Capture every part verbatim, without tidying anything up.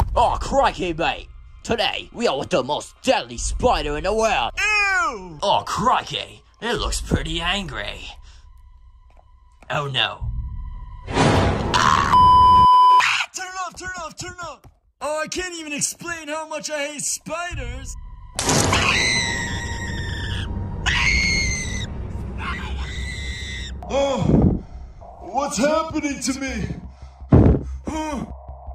Oh, crikey, mate. Today, we are with the most deadly spider in the world. Ew! Oh, crikey. It looks pretty angry. Oh, no. Ah! Turn it off, turn it off, turn it off. Oh, I can't even explain how much I hate spiders. Oh, what's happening to me? Oh.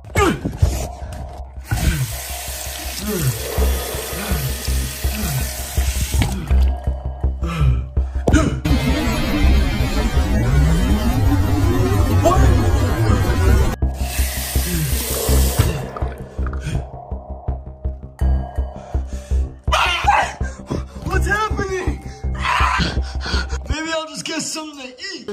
What's happening? Maybe I'll just get something to eat.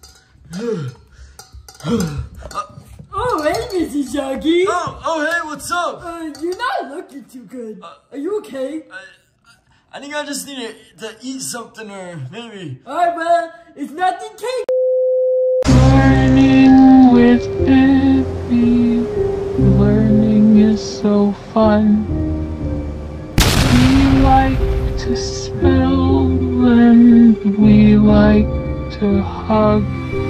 Oh, hey, Missus Shaggy. Oh, oh, hey, what's up? Uh, you're not looking too good. Uh, Are you okay? I, I think I just need to, to eat something, or maybe. Alright, well, it's nothing cake. Learning with Pibby. Learning is so fun. We like to spell and we like to hug.